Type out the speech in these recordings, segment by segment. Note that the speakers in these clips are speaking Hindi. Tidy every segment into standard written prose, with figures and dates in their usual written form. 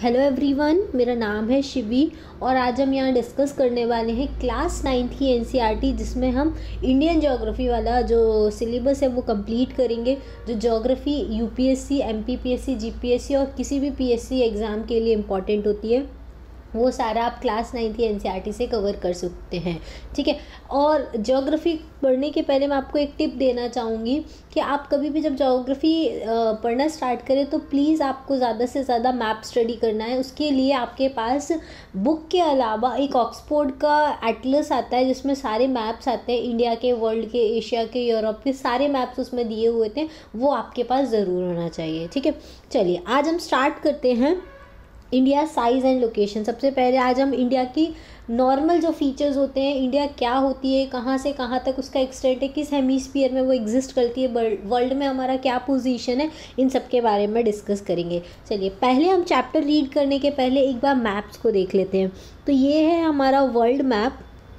हेलो एवरीवन, मेरा नाम है शिवी और आज हम यहाँ डिस्कस करने वाले हैं क्लास 9th की एनसीईआरटी, जिसमें हम इंडियन ज्योग्राफी वाला जो सिलेबस है वो कंप्लीट करेंगे। जो ज्योग्राफी यूपीएससी, एमपीपीएससी, जीपीएससी और किसी भी पीएससी एग्ज़ाम के लिए इम्पॉर्टेंट होती है, वो सारा आप क्लास 9th की एनसीईआरटी से कवर कर सकते हैं। ठीक है। और ज्योग्राफी पढ़ने के पहले मैं आपको एक टिप देना चाहूँगी कि आप कभी भी जब ज्योग्राफी पढ़ना स्टार्ट करें तो प्लीज़ आपको ज़्यादा से ज़्यादा मैप स्टडी करना है। उसके लिए आपके पास बुक के अलावा एक ऑक्सफोर्ड का एटलस आता है जिसमें सारे मैप्स आते हैं, इंडिया के, वर्ल्ड के, एशिया के, यूरोप के सारे मैप्स उसमें दिए हुए थे। वो आपके पास ज़रूर होना चाहिए। ठीक है, चलिए आज हम स्टार्ट करते हैं इंडिया साइज़ एंड लोकेशन। सबसे पहले आज हम इंडिया की नॉर्मल जो फीचर्स होते हैं, इंडिया क्या होती है, कहाँ से कहाँ तक उसका एक्सटेंट है, किस हेमीस्फीयर में वो एग्जिस्ट करती है, वर्ल्ड में हमारा क्या पोजीशन है, इन सब के बारे में डिस्कस करेंगे। चलिए पहले हम चैप्टर रीड करने के पहले एक बार मैप्स को देख लेते हैं। तो ये है हमारा वर्ल्ड मैप।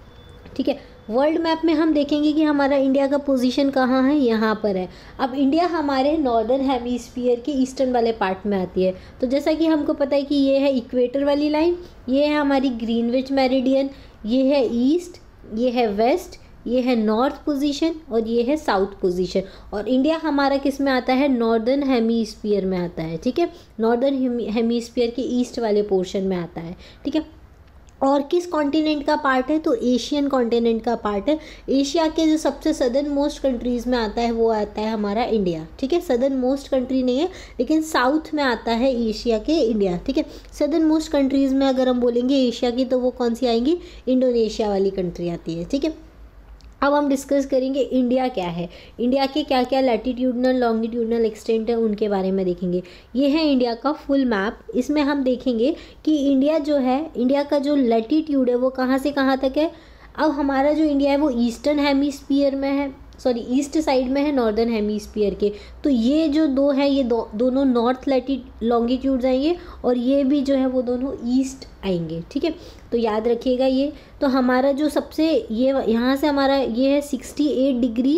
ठीक है, वर्ल्ड मैप में हम देखेंगे कि हमारा इंडिया का पोजीशन कहाँ है, यहाँ पर है। अब इंडिया हमारे नॉर्दर्न हेमीस्फीयर के ईस्टर्न वाले पार्ट में आती है। तो जैसा कि हमको पता है कि ये है इक्वेटर वाली लाइन, ये है हमारी ग्रीनविच मेरिडियन, ये है ईस्ट, ये है वेस्ट, ये है नॉर्थ पोजीशन और ये है साउथ पोजीशन। और इंडिया हमारा किस में आता है, नॉर्दर्न हेमीस्फीयर में आता है। ठीक है, नॉर्दर्न हेमीस्फीयर के ईस्ट वाले पोर्शन में आता है। ठीक है, और किस कॉन्टिनेंट का पार्ट है, तो एशियन कॉन्टिनेंट का पार्ट है। एशिया के जो सबसे सदर्न मोस्ट कंट्रीज़ में आता है वो आता है हमारा इंडिया। ठीक है, सदर्न मोस्ट कंट्री नहीं है लेकिन साउथ में आता है एशिया के इंडिया। ठीक है, सदर्न मोस्ट कंट्रीज़ में अगर हम बोलेंगे एशिया की तो वो कौन सी आएंगी, इंडोनेशिया वाली कंट्री आती है। ठीक है, अब हम डिस्कस करेंगे इंडिया क्या है, इंडिया के क्या क्या लैटिट्यूडनल लॉन्गिट्यूडनल एक्सटेंट है उनके बारे में देखेंगे। ये है इंडिया का फुल मैप। इसमें हम देखेंगे कि इंडिया जो है, इंडिया का जो लैटिट्यूड है वो कहाँ से कहाँ तक है। अब हमारा जो इंडिया है वो ईस्टर्न हेमीस्फीयर में है, सॉरी ईस्ट साइड में है नॉर्दर्न हेमीस्फीयर के। तो ये जो दो है ये दोनों नॉर्थ लॉन्गिट्यूड्स आएंगे और ये भी जो है वो दोनों ईस्ट आएंगे। ठीक है, तो याद रखिएगा ये। तो हमारा जो सबसे ये यहाँ से हमारा ये है 68 डिग्री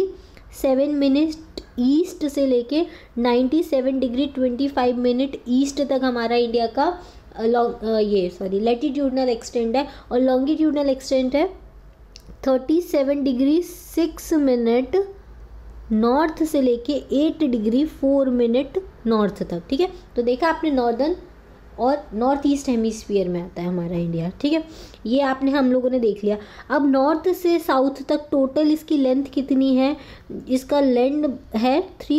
7 मिनट ईस्ट से लेके 97 डिग्री 25 मिनट ईस्ट तक हमारा इंडिया का लैटिट्यूडनल एक्सटेंट है। और लॉन्गिट्यूडनल एक्सटेंट है 37 डिग्री 6 मिनट नॉर्थ से लेके 8 डिग्री 4 मिनट नॉर्थ तक। ठीक है, तो देखा आपने नॉर्दर्न और नॉर्थ ईस्ट हेमीस्फीयर में आता है हमारा इंडिया। ठीक है, ये आपने हम लोगों ने देख लिया। अब नॉर्थ से साउथ तक टोटल इसकी लेंथ कितनी है, इसका लेंथ है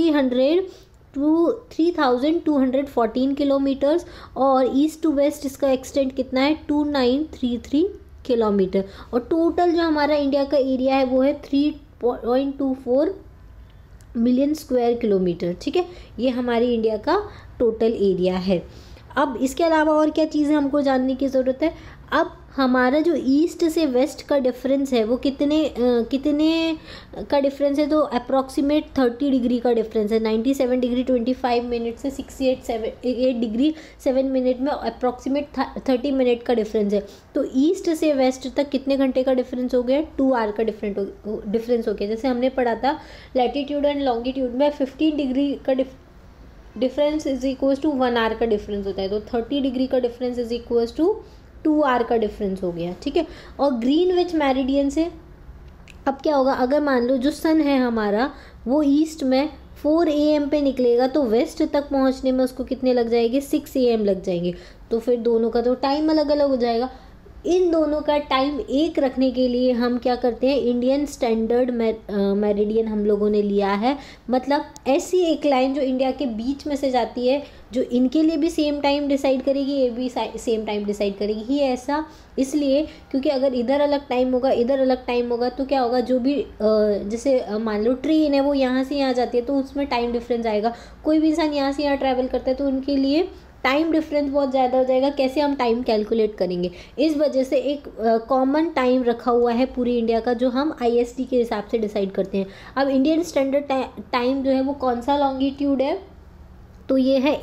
3214 किलोमीटर्स और ईस्ट टू वेस्ट इसका एक्सटेंट कितना है 2933 किलोमीटर। और टोटल जो हमारा इंडिया का एरिया है वो है 3.24 मिलियन स्क्वायर किलोमीटर। ठीक है, ये हमारी इंडिया का टोटल एरिया है। अब इसके अलावा और क्या चीज़ें हमको जानने की ज़रूरत है। अब हमारा जो ईस्ट से वेस्ट का डिफरेंस है वो कितने का डिफरेंस है, तो अप्रॉक्सीमेट 30 डिग्री का डिफरेंस है। 97 डिग्री 25 मिनट से 8 डिग्री 7 मिनट में अप्रॉक्सीमेट 30 मिनट का डिफरेंस है। तो ईस्ट से वेस्ट तक कितने घंटे का डिफरेंस हो गया, 2 आवर का डिफरेंस हो गया। जैसे हमने पढ़ा था लैटिट्यूड एंड लॉन्गिट्यूड में 15 डिग्री का difference is equals to 1 hour का डिफरेंस होता है। तो 30 डिग्री का difference is equals to 2 hour का डिफरेंस हो गया। ठीक है, और ग्रीनविच मेरिडियन से अब क्या होगा, अगर मान लो जो सन है हमारा वो ईस्ट में 4 AM पे निकलेगा तो वेस्ट तक पहुंचने में उसको कितने लग जाएंगे, 6 AM लग जाएंगे। तो फिर दोनों का तो टाइम अलग अलग हो जाएगा। इन दोनों का टाइम एक रखने के लिए हम क्या करते हैं, इंडियन स्टैंडर्ड मेरिडियन हम लोगों ने लिया है। मतलब ऐसी एक लाइन जो इंडिया के बीच में से जाती है, जो इनके लिए भी सेम टाइम डिसाइड करेगी, ये भी सेम टाइम डिसाइड करेगी। ही ऐसा इसलिए क्योंकि अगर इधर अलग टाइम होगा, इधर अलग टाइम होगा तो क्या होगा, जो भी जैसे मान लो ट्रेन है वो यहाँ से यहाँ जाती है तो उसमें टाइम डिफरेंस आएगा। कोई भी इंसान यहाँ से यहाँ ट्रैवल करता है तो उनके लिए टाइम डिफरेंस बहुत ज़्यादा हो जाएगा। कैसे हम टाइम कैलकुलेट करेंगे, इस वजह से एक कॉमन टाइम रखा हुआ है पूरी इंडिया का जो हम IST के हिसाब से डिसाइड करते हैं। अब इंडियन स्टैंडर्ड टाइम जो है वो कौन सा लॉन्गिट्यूड है, तो ये है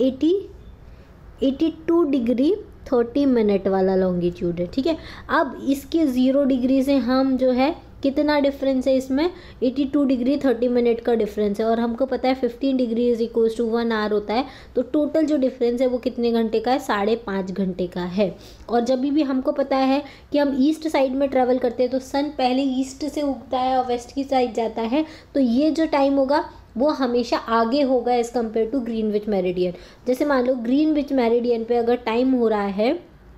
82 डिग्री 30 मिनट वाला लॉन्गिट्यूड है। ठीक है, अब इसके 0 डिग्री से हम जो है कितना डिफरेंस है इसमें, 82 डिग्री 30 मिनट का डिफरेंस है, और हमको पता है 15 degree is equals to 1 hour होता है। तो टोटल जो डिफरेंस है वो कितने घंटे का है, 5.5 घंटे का है। और जब भी हमको पता है कि हम ईस्ट साइड में ट्रैवल करते हैं तो सन पहले ईस्ट से उगता है और वेस्ट की साइड जाता है, तो ये जो टाइम होगा वो हमेशा आगे होगा as compare to Greenwich meridian. जैसे मान लो ग्रीनविच मेरिडियन पे अगर टाइम हो रहा है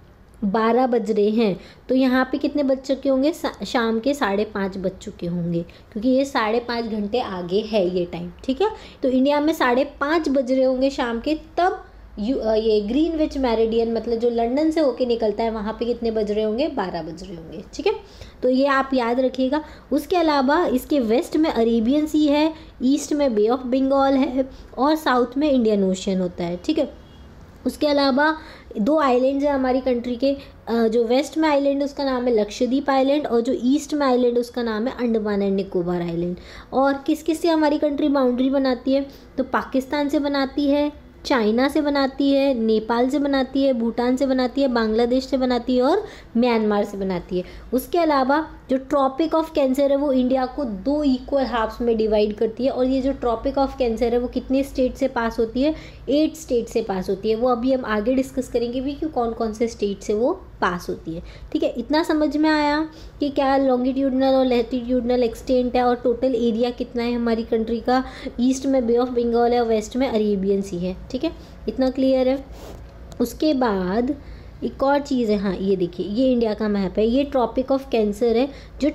12 बज रहे हैं, तो यहाँ पे कितने बज चुके होंगे, शाम के 5:30 बज चुके होंगे, क्योंकि ये 5.5 घंटे आगे है ये टाइम, ठीक है। तो इंडिया में 5:30 बज रहे होंगे शाम के, तब ये ग्रीनविच मेरिडियन मतलब जो लंदन से होके निकलता है वहाँ पे कितने बज रहे होंगे, 12 बज रहे होंगे, ठीक है। तो ये आप याद रखिएगा। उसके अलावा इसके वेस्ट में अरेबियन सी है, ईस्ट में बे ऑफ बंगाल है, और साउथ में इंडियन ओशन होता है, ठीक है। उसके अलावा 2 आइलैंड्स हैं हमारी कंट्री के, जो वेस्ट में आइलैंड उसका नाम है लक्षद्वीप आइलैंड, और जो ईस्ट में आइलैंड उसका नाम है अंडमान एंड निकोबार आइलैंड। और किस किस से हमारी कंट्री बाउंड्री बनाती है, तो पाकिस्तान से बनाती है, चाइना से बनाती है, नेपाल से बनाती है, भूटान से बनाती है, बांग्लादेश से बनाती है, और म्यांमार से बनाती है। उसके अलावा जो ट्रॉपिक ऑफ कैंसर है वो इंडिया को 2 इक्वल हाफ्स में डिवाइड करती है, और ये जो ट्रॉपिक ऑफ कैंसर है वो कितने स्टेट से पास होती है, 8 स्टेट से पास होती है। वो अभी हम आगे डिस्कस करेंगे भी कि कौन कौन से स्टेट से वो पास होती है, ठीक है। इतना समझ में आया कि क्या लॉन्गिट्यूडनल और लैटिट्यूडनल एक्सटेंट है, और टोटल एरिया कितना है हमारी कंट्री का। ईस्ट में बे ऑफ बंगाल है और वेस्ट में अरेबियन सी है, ठीक है। इतना क्लियर है। उसके बाद एक और चीज़ है, हाँ ये देखिए, ये इंडिया का मैप है, ये ट्रॉपिक ऑफ कैंसर है। जो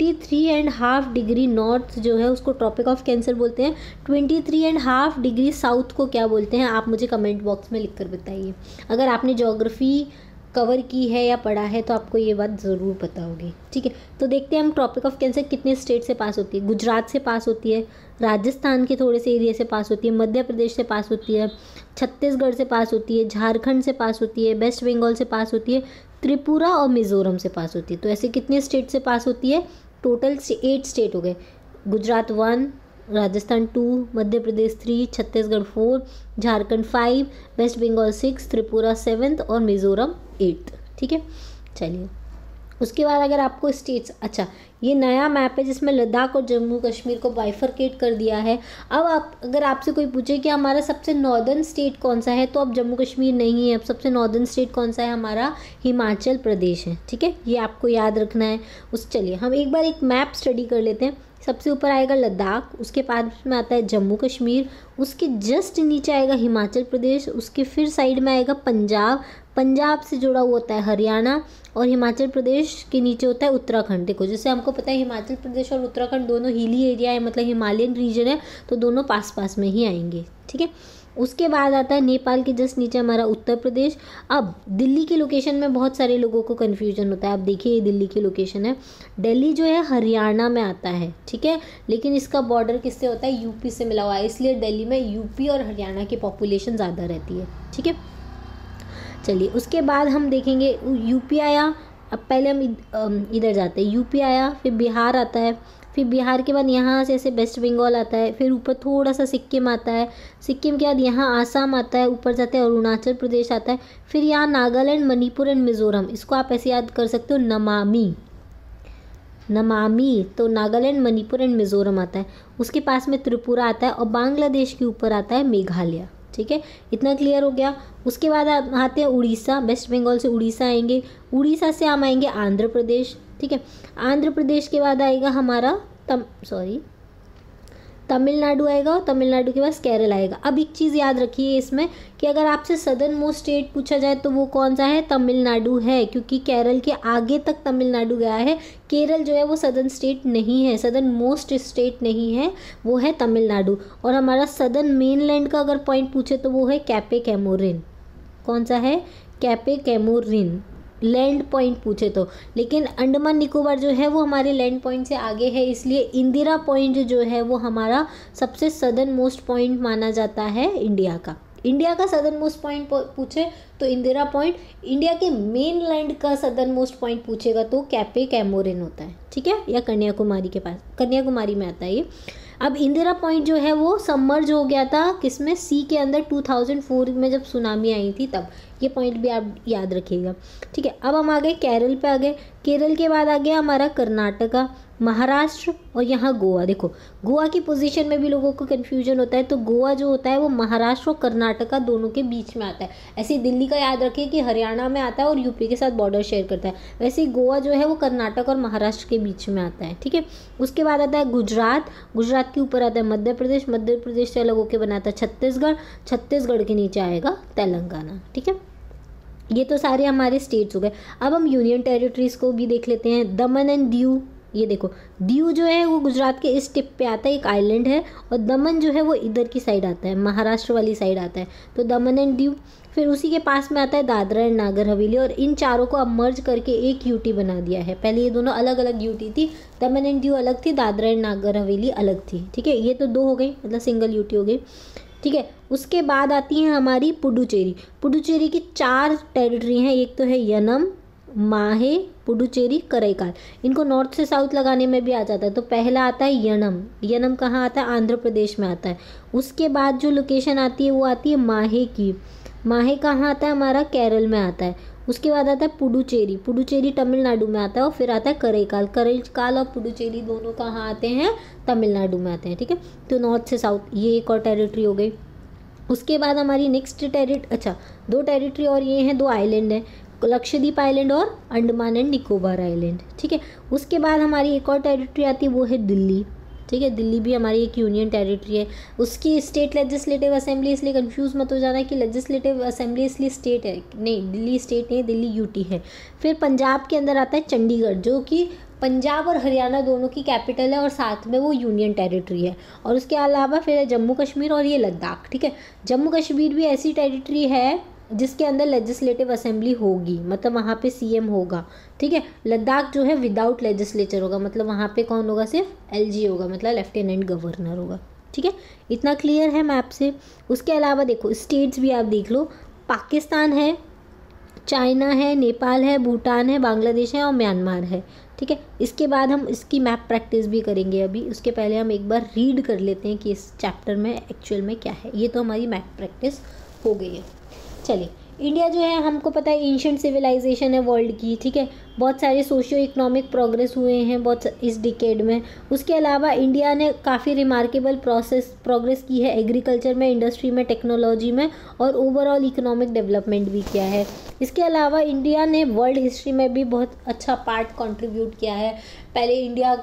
23.5 डिग्री नॉर्थ जो है उसको ट्रॉपिक ऑफ कैंसर बोलते हैं। 23.5 डिग्री साउथ को क्या बोलते हैं, आप मुझे कमेंट बॉक्स में लिख कर बताइए। अगर आपने ज्योग्राफी कवर की है या पढ़ा है तो आपको ये बात ज़रूर पता होगी, ठीक है। तो देखते हैं हम ट्रॉपिक ऑफ कैंसर कितने स्टेट से पास होती है। गुजरात से पास होती है, राजस्थान के थोड़े से एरिया से पास होती है, मध्य प्रदेश से पास होती है, छत्तीसगढ़ से पास होती है, झारखंड से पास होती है, वेस्ट बंगाल से पास होती है, त्रिपुरा और मिज़ोरम से पास होती है। तो ऐसे कितने स्टेट से पास होती है, टोटल 8 स्टेट हो गए। गुजरात 1, राजस्थान 2, मध्य प्रदेश 3, छत्तीसगढ़ 4, झारखंड 5, वेस्ट बंगाल 6, त्रिपुरा 7 और मिज़ोरम 8, ठीक है। चलिए उसके बाद अगर आपको स्टेट्स, अच्छा ये नया मैप है जिसमें लद्दाख और जम्मू कश्मीर को बाइफरकेट कर दिया है। अब आप अगर आपसे कोई पूछे कि हमारा सबसे नॉर्दर्न स्टेट कौन सा है, तो अब जम्मू कश्मीर नहीं है, अब सबसे नॉर्दर्न स्टेट कौन सा है, हमारा हिमाचल प्रदेश है, ठीक है। ये आपको याद रखना है। चलिए हम एक बार एक मैप स्टडी कर लेते हैं। सबसे ऊपर आएगा लद्दाख, उसके बाद में आता है जम्मू कश्मीर, उसके जस्ट नीचे आएगा हिमाचल प्रदेश, उसके फिर साइड में आएगा पंजाब, पंजाब से जुड़ा हुआ होता है हरियाणा, और हिमाचल प्रदेश के नीचे होता है उत्तराखंड। देखो जैसे हमको पता है हिमाचल प्रदेश और उत्तराखंड दोनों हिली एरिया है, मतलब हिमालयन रीजन है, तो दोनों पास पास में ही आएंगे, ठीक है। उसके बाद आता है नेपाल के जस्ट नीचे हमारा उत्तर प्रदेश। अब दिल्ली की लोकेशन में बहुत सारे लोगों को कन्फ्यूजन होता है। आप देखिए ये दिल्ली की लोकेशन है, दिल्ली जो है हरियाणा में आता है, ठीक है, लेकिन इसका बॉर्डर किससे होता है, यूपी से मिला हुआ है, इसलिए दिल्ली में यूपी और हरियाणा की पॉपुलेशन ज़्यादा रहती है, ठीक है। चलिए उसके बाद हम देखेंगे यूपी आया। अब पहले हम इधर जाते हैं, यूपी आया, फिर बिहार आता है, फिर बिहार के बाद यहाँ से ऐसे वेस्ट बंगाल आता है, फिर ऊपर थोड़ा सा सिक्किम आता है, सिक्किम के बाद यहाँ आसाम आता है, ऊपर जाते हैं अरुणाचल प्रदेश आता है, फिर यहाँ नागालैंड, मणिपुर एंड मिज़ोरम। इसको आप ऐसे याद कर सकते हो, नमामि, नमामि, तो नागालैंड, मणिपुर एंड मिज़ोरम आता है। उसके पास में त्रिपुरा आता है, और बांग्लादेश के ऊपर आता है मेघालय, ठीक है। इतना क्लियर हो गया। उसके बाद आते हैं उड़ीसा, वेस्ट बंगाल से उड़ीसा आएंगे, उड़ीसा से हम आएंगे आंध्र प्रदेश, ठीक है। आंध्र प्रदेश के बाद आएगा हमारा तमिलनाडु आएगा, और तमिलनाडु के बाद केरल आएगा। अब एक चीज़ याद रखिए इसमें कि अगर आपसे सदर्न मोस्ट स्टेट पूछा जाए तो वो कौन सा है, तमिलनाडु है, क्योंकि केरल के आगे तक तमिलनाडु गया है। केरल जो है वो सदर्न स्टेट नहीं है, सदर्न मोस्ट स्टेट नहीं है, वो है तमिलनाडु। और हमारा सदर्न मेनलैंड का अगर पॉइंट पूछे तो वो है कैपे कैमोरिन। कौन सा है, कैपे कैमोरिन, लैंड पॉइंट पूछे तो। लेकिन अंडमान निकोबार जो है वो हमारे लैंड पॉइंट से आगे है, इसलिए इंदिरा पॉइंट जो है वो हमारा सबसे सदर्न मोस्ट पॉइंट माना जाता है इंडिया का। इंडिया का सदर्न मोस्ट पॉइंट पूछे तो इंदिरा पॉइंट, इंडिया के मेन लैंड का सदर्न मोस्ट पॉइंट पूछेगा तो कैपे कैमोरिन होता है, ठीक है, या कन्याकुमारी के पास, कन्याकुमारी में आता है ये। अब इंदिरा पॉइंट जो है वो सबमर्ज हो गया था किसमें, सी के अंदर 2004 में जब सुनामी आई थी तब। ये पॉइंट भी आप याद रखिएगा, ठीक है। अब हम आ गए केरल पे, आ गए। केरल के बाद आ गया हमारा कर्नाटका, महाराष्ट्र और यहाँ गोवा। देखो गोवा की पोजीशन में भी लोगों को कन्फ्यूजन होता है, तो गोवा जो होता है वो महाराष्ट्र और कर्नाटका दोनों के बीच में आता है। ऐसे दिल्ली का याद रखिए कि हरियाणा में आता है और यूपी के साथ बॉर्डर शेयर करता है, वैसे ही गोवा जो है वो कर्नाटक और महाराष्ट्र के बीच में आता है, ठीक है। उसके बाद आता है गुजरात, गुजरात के ऊपर आता है मध्य प्रदेश, मध्य प्रदेश से अलग होकर बनाता है छत्तीसगढ़, छत्तीसगढ़ के नीचे आएगा तेलंगाना, ठीक है। ये तो सारे हमारे स्टेट्स हो गए। अब हम यूनियन टेरिटरीज को भी देख लेते हैं। दमन एंड दीव, ये देखो दीव जो है वो गुजरात के इस टिप पे आता है, एक आइलैंड है, और दमन जो है वो इधर की साइड आता है, महाराष्ट्र वाली साइड आता है, तो दमन एंड दीव। फिर उसी के पास में आता है दादरा एंड नागर हवेली, और इन चारों को अब मर्ज करके एक यूटी बना दिया है। पहले ये दोनों अलग अलग यूटी थी, दमन एंड दीव अलग थी, दादरा एंड नागर हवेली अलग थी, ठीक है। ये तो दो हो गई, मतलब सिंगल यूटी हो गई, ठीक है। उसके बाद आती है हमारी पुडुचेरी। पुडुचेरी की 4 टेरिटरी हैं, एक तो है यनम, माहे, पुडुचेरी, करैकाल। इनको नॉर्थ से साउथ लगाने में भी आ जाता है। तो पहला आता है यनम, यनम कहाँ आता है, आंध्र प्रदेश में आता है। उसके बाद जो लोकेशन आती है वो आती है माहे की, माहे कहाँ आता है, हमारा केरल में आता है। उसके बाद आता है पुडुचेरी, पुडुचेरी तमिलनाडु में आता है। और फिर आता है करैकाल, करैकाल और पुडुचेरी दोनों कहाँ आते हैं, तमिलनाडु में आते हैं, ठीक है। तो नॉर्थ से साउथ ये एक और टेरिटरी हो गई। उसके बाद हमारी नेक्स्ट अच्छा 2 टेरिटरी और ये हैं, 2 आइलैंड हैं, लक्षद्वीप आइलैंड और अंडमान एंड निकोबार आइलैंड, ठीक है। उसके बाद हमारी एक और टेरिटरी आती है, वो है दिल्ली, ठीक है। दिल्ली भी हमारी एक यूनियन टेरिटरी है। उसकी स्टेट लेजिस्लेटिव असेंबली, इसलिए कंफ्यूज मत हो जाना कि लेजिस्लेटिव असेंबली इसलिए स्टेट है, नहीं दिल्ली स्टेट नहीं, दिल्ली यूटी है। फिर पंजाब के अंदर आता है चंडीगढ़, जो कि पंजाब और हरियाणा दोनों की कैपिटल है और साथ में वो यूनियन टेरिटरी है। और उसके अलावा फिर है जम्मू कश्मीर और ये लद्दाख, ठीक है। जम्मू कश्मीर भी ऐसी टेरिटरी है जिसके अंदर लेजिस्लेटिव असेंबली होगी, मतलब वहाँ पे सीएम होगा, ठीक है। लद्दाख जो है विदाउट लेजिस्लेचर होगा, मतलब वहाँ पे कौन होगा, सिर्फ एलजी होगा, मतलब लेफ्टिनेंट गवर्नर होगा, ठीक है। इतना क्लियर है मैप से। उसके अलावा देखो स्टेट्स भी आप देख लो, पाकिस्तान है, चाइना है, नेपाल है, भूटान है, बांग्लादेश है और म्यांमार है, ठीक है। इसके बाद हम इसकी मैप प्रैक्टिस भी करेंगे अभी, उसके पहले हम एक बार रीड कर लेते हैं कि इस चैप्टर में एक्चुअल में क्या है। ये तो हमारी मैप प्रैक्टिस हो गई है। चलिए, इंडिया जो है हमको पता है एंशिएंट सिविलाइजेशन है वर्ल्ड की, ठीक है। बहुत सारे सोशियो इकोनॉमिक प्रोग्रेस हुए हैं बहुत इस डिकेड में। उसके अलावा इंडिया ने काफ़ी रिमार्केबल प्रोग्रेस की है एग्रीकल्चर में, इंडस्ट्री में, टेक्नोलॉजी में, और ओवरऑल इकोनॉमिक डेवलपमेंट भी किया है। इसके अलावा इंडिया ने वर्ल्ड हिस्ट्री में भी बहुत अच्छा पार्ट कंट्रीब्यूट किया है। पहले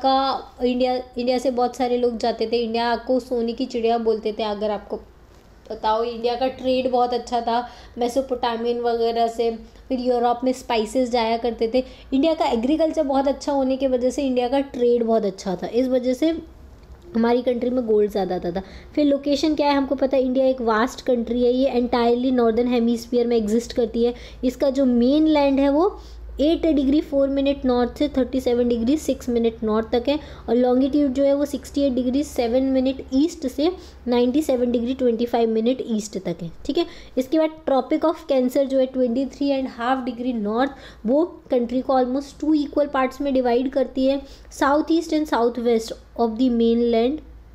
इंडिया से बहुत सारे लोग जाते थे, इंडिया को सोने की चिड़िया बोलते थे, अगर आपको बताओ। इंडिया का ट्रेड बहुत अच्छा था मेसोपोटामियन वगैरह से, फिर यूरोप में स्पाइसेस जाया करते थे। इंडिया का एग्रीकल्चर बहुत अच्छा होने की वजह से इंडिया का ट्रेड बहुत अच्छा था, इस वजह से हमारी कंट्री में गोल्ड ज़्यादा आता था। फिर लोकेशन क्या है हमको पता है, इंडिया एक वास्ट कंट्री है, ये एंटायरली नॉर्दर्न हेमीस्फीयर में एग्जिस्ट करती है। इसका जो मेन लैंड है वो 8 डिग्री 4 मिनट नॉर्थ से 37 डिग्री 6 मिनट नॉर्थ तक है, और लॉन्गिट्यूड जो है वो 68 डिग्री 7 मिनट ईस्ट से 97 डिग्री 25 मिनट ईस्ट तक है, ठीक है। इसके बाद ट्रॉपिक ऑफ कैंसर जो है 23.5 डिग्री नॉर्थ, वो कंट्री को ऑलमोस्ट 2 इक्वल पार्ट्स में डिवाइड करती है। South east and south west of the main land,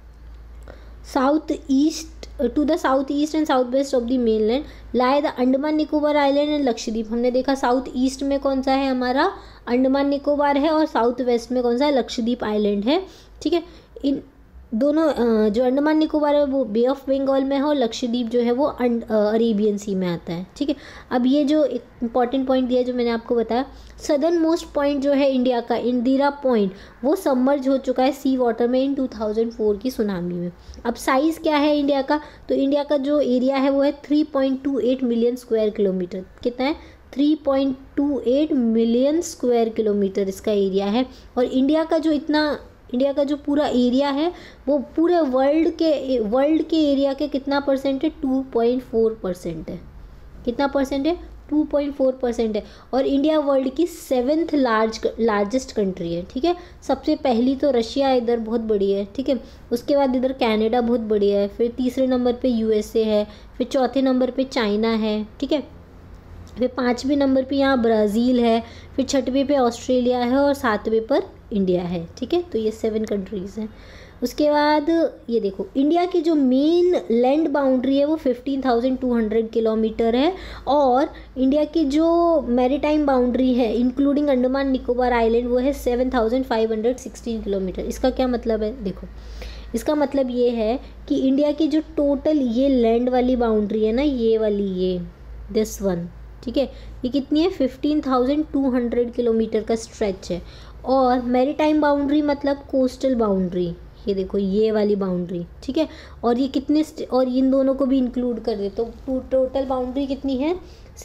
to the south east and south west of the mainland lie the Andaman Nicobar island and Lakshadweep. हमने देखा साउथ ईस्ट में कौन सा है, हमारा अंडमान निकोबार है, और साउथ वेस्ट में कौन सा है, लक्षद्वीप आइलैंड है, ठीक है। इन दोनों जो अंडमान निकोबार है वो बे ऑफ बंगाल में है, और लक्षद्वीप जो है वो अरेबियन सी में आता है, ठीक है। अब ये जो एक इंपॉर्टेंट पॉइंट दिया जो मैंने आपको बताया, सदर्न मोस्ट पॉइंट जो है इंडिया का, इंदिरा पॉइंट, वो सबमर्ज हो चुका है सी वाटर में इन 2004 की सुनामी में। अब साइज़ क्या है इंडिया का, तो इंडिया का जो एरिया है वो है 3.28 मिलियन स्क्वायर किलोमीटर। कितना है, 3.28 मिलियन स्क्वायर किलोमीटर इसका एरिया है। और इंडिया का जो पूरा एरिया है वो पूरे वर्ल्ड के एरिया के कितना परसेंट है, 2.4% है। कितना परसेंट है, 2.4% है। और इंडिया वर्ल्ड की 7th लार्जेस्ट कंट्री है, ठीक है। सबसे पहली तो रशिया इधर बहुत बड़ी है, ठीक है। उसके बाद इधर कनाडा बहुत बड़ी है, फिर तीसरे नंबर पे यूएसए है, फिर चौथे नंबर पे चाइना है, ठीक है। फिर 5वें नंबर पे यहाँ ब्राज़ील है, फिर 6वें पे ऑस्ट्रेलिया है, और 7वें पर इंडिया है, ठीक है। तो ये 7 कंट्रीज़ हैं। उसके बाद ये देखो, इंडिया की जो मेन लैंड बाउंड्री है वो 15,200 किलोमीटर है, और इंडिया की जो मैरीटाइम बाउंड्री है इंक्लूडिंग अंडमान निकोबार आइलैंड वो है 7,516 किलोमीटर। इसका क्या मतलब है? देखो, इसका मतलब ये है कि इंडिया की जो टोटल ये लैंड वाली बाउंड्री है ना, ये वाली, ये दिस वन, ठीक है, ये कितनी है? 15,200 किलोमीटर का स्ट्रेच है। और मैरीटाइम बाउंड्री मतलब कोस्टल बाउंड्री, ये देखो ये वाली बाउंड्री, ठीक है, और ये कितने और इन दोनों को भी इंक्लूड कर दे तो टोटल बाउंड्री कितनी है?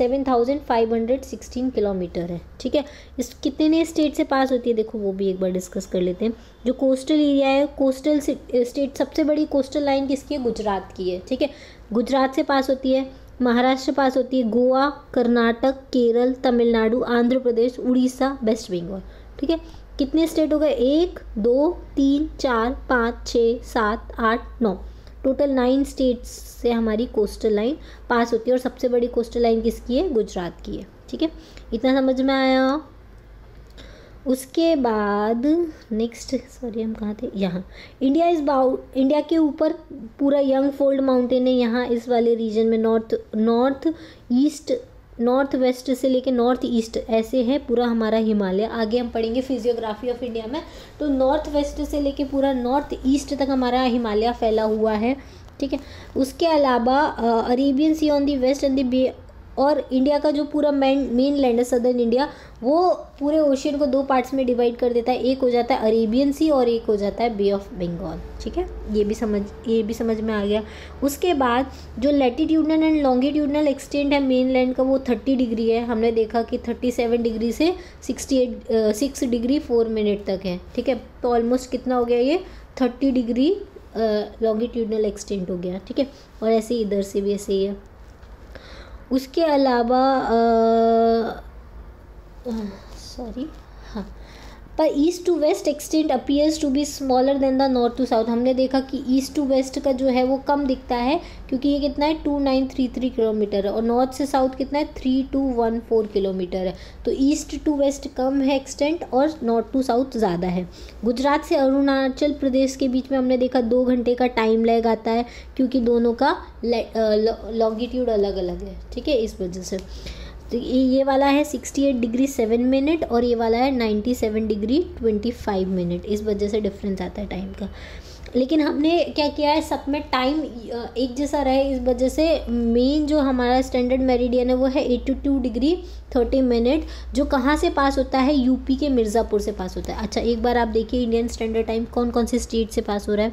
7,516 किलोमीटर है, ठीक है। इस कितने स्टेट से पास होती है देखो, वो भी एक बार डिस्कस कर लेते हैं। जो कोस्टल एरिया है, कोस्टल स्टेट, सबसे बड़ी कोस्टल लाइन किसकी है? गुजरात की है, ठीक है। गुजरात से पास होती है, महाराष्ट्र पास होती है, गोवा, कर्नाटक, केरल, तमिलनाडु, आंध्र प्रदेश, उड़ीसा, वेस्ट बंगाल, ठीक है। कितने स्टेट हो गए? 1 2 3 4 5 6 7 8 9, टोटल 9 स्टेट्स से हमारी कोस्टल लाइन पास होती है, और सबसे बड़ी कोस्टल लाइन किसकी है? गुजरात की है, ठीक है। इतना समझ में आया? उसके बाद नेक्स्ट, सॉरी हम कहाँ थे, यहाँ इंडिया के ऊपर पूरा यंग फोल्ड माउंटेन है यहाँ इस वाले रीजन में, नॉर्थ वेस्ट से लेके नॉर्थ ईस्ट ऐसे है पूरा हमारा हिमालय। आगे हम पढ़ेंगे फिजियोग्राफी ऑफ इंडिया में, तो नॉर्थ वेस्ट से लेके पूरा नॉर्थ ईस्ट तक हमारा हिमालय फैला हुआ है, ठीक है। उसके अलावा Arabian sea on the west and the bay, और इंडिया का जो पूरा मेन लैंड है सदर्न इंडिया, वो पूरे ओशियन को 2 पार्ट्स में डिवाइड कर देता है। एक हो जाता है अरेबियन सी और एक हो जाता है बे ऑफ बंगाल, ठीक है। ये भी समझ में आ गया। उसके बाद जो लैटिट्यूडनल एंड लॉन्गिट्यूडनल एक्सटेंट है मेन लैंड का वो 30 डिग्री है। हमने देखा कि 37 डिग्री से 6 डिग्री 4 मिनट तक है, ठीक है। तो ऑलमोस्ट कितना हो गया? ये 30 डिग्री लॉन्गिट्यूडनल एक्सटेंट हो गया, ठीक है। और ऐसे इधर से भी ऐसे ही है। उसके अलावा सॉरी, हाँ, पर east to west extent appears to be smaller than the north to south. हमने देखा कि ईस्ट टू वेस्ट का जो है वो कम दिखता है, क्योंकि ये कितना है 2933 किलोमीटर है, और नॉर्थ से साउथ कितना है 3214 किलोमीटर है। तो ईस्ट टू वेस्ट कम है एक्सटेंट, और नॉर्थ टू साउथ ज़्यादा है। गुजरात से अरुणाचल प्रदेश के बीच में हमने देखा 2 घंटे का टाइम लैग आता है, क्योंकि दोनों का लॉन्गिट्यूड अलग अलग है, ठीक है, इस वजह से। तो ये वाला है 68 डिग्री 7 मिनट, और ये वाला है 97 डिग्री 25 मिनट। इस वजह से डिफरेंस आता है टाइम का। लेकिन हमने क्या किया है, सब में टाइम एक जैसा रहे, इस वजह से मेन जो हमारा स्टैंडर्ड मेरिडियन है वो है 82 डिग्री 30 मिनट, जो कहाँ से पास होता है? यूपी के मिर्ज़ापुर से पास होता है। अच्छा, एक बार आप देखिए इंडियन स्टैंडर्ड टाइम कौन कौन से स्टेट से पास हो रहा है।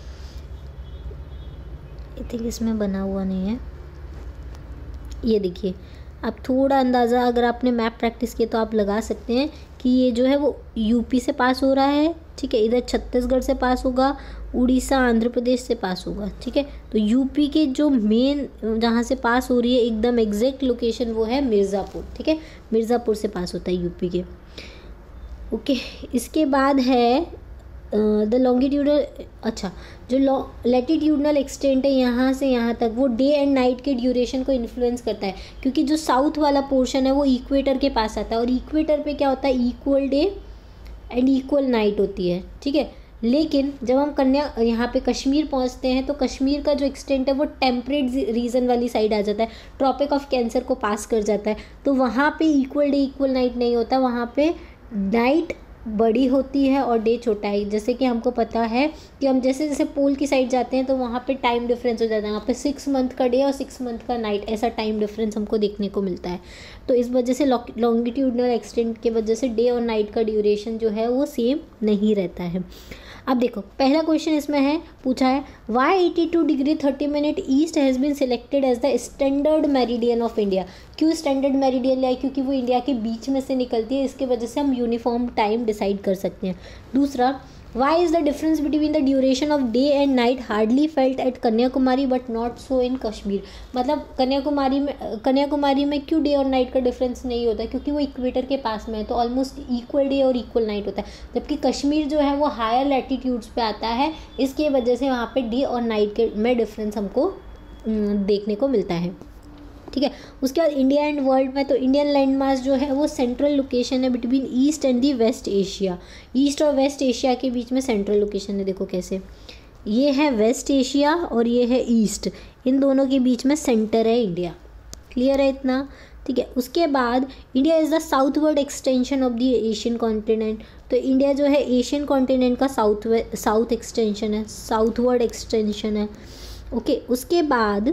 आई थिंक इसमें बना हुआ नहीं है, ये देखिए। आप थोड़ा अंदाज़ा अगर आपने मैप प्रैक्टिस किया तो आप लगा सकते हैं कि ये जो है वो यूपी से पास हो रहा है, ठीक है। इधर छत्तीसगढ़ से पास होगा, उड़ीसा आंध्र प्रदेश से पास होगा, ठीक है। तो यूपी के जो मेन जहाँ से पास हो रही है एकदम एग्जैक्ट लोकेशन वो है मिर्ज़ापुर, ठीक है। मिर्ज़ापुर से पास होता है यूपी के, ओके। इसके बाद है द लॉन्गिट्यूडल, अच्छा, जो लैटिट्यूडनल एक्सटेंट है यहाँ से यहाँ तक, वो डे एंड नाइट के ड्यूरेशन को इन्फ्लुएंस करता है, क्योंकि जो साउथ वाला पोर्शन है वो इक्वेटर के पास आता है, और इक्वेटर पे क्या होता है? Equal day and equal night होती है, ठीक है। लेकिन जब हम यहाँ पे कश्मीर पहुँचते हैं तो कश्मीर का जो एक्सटेंट है वो टेम्परेट रीजन वाली साइड आ जाता है, ट्रॉपिक ऑफ कैंसर को पास कर जाता है। तो वहाँ पे इक्वल डे इक्वल नाइट नहीं होता, वहाँ पे नाइट बड़ी होती है और डे छोटा है। जैसे कि हमको पता है कि हम जैसे जैसे पोल की साइड जाते हैं तो वहाँ पे टाइम डिफरेंस हो जाता है, वहाँ पे 6 मंथ का डे और 6 मंथ का नाइट, ऐसा टाइम डिफरेंस हमको देखने को मिलता है। तो इस वजह से लॉन्गिट्यूडनल एक्सटेंट की वजह से डे और नाइट का ड्यूरेशन जो है वो सेम नहीं रहता है। अब देखो, पहला क्वेश्चन इसमें है, पूछा है वाई 82 डिग्री 30 मिनट east has been selected as the standard meridian of India. क्यों स्टैंडर्ड मेरिडियन लिया? क्योंकि वो इंडिया के बीच में से निकलती है, इसके वजह से हम यूनिफॉर्म टाइम डिसाइड कर सकते हैं। दूसरा, why is the difference between the duration of day and night hardly felt at Kanyakumari but not so in Kashmir. मतलब कन्याकुमारी में क्यों डे और नाइट का डिफरेंस नहीं होता? क्योंकि वो इक्वेटर के पास में है, तो ऑलमोस्ट इक्वल डे और इक्वल नाइट होता है। जबकि कश्मीर जो है वो हायर लैटिट्यूड्स पे आता है, इसके वजह से वहाँ पे डे और नाइट के में डिफरेंस हमको देखने को मिलता है। ठीक है। उसके बाद इंडिया एंड वर्ल्ड में, तो इंडियन लैंड मास जो है वो सेंट्रल लोकेशन है between east and the west Asia. East और वेस्ट एशिया के बीच में सेंट्रल लोकेशन है। देखो कैसे, ये है वेस्ट एशिया और ये है ईस्ट, इन दोनों के बीच में सेंटर है इंडिया। क्लियर है इतना? ठीक है। उसके बाद India is the southward extension of the Asian continent. तो इंडिया जो है एशियन कॉन्टिनेंट का साउथ एक्सटेंशन है, साउथवर्ड एक्सटेंशन है। ओके। उसके बाद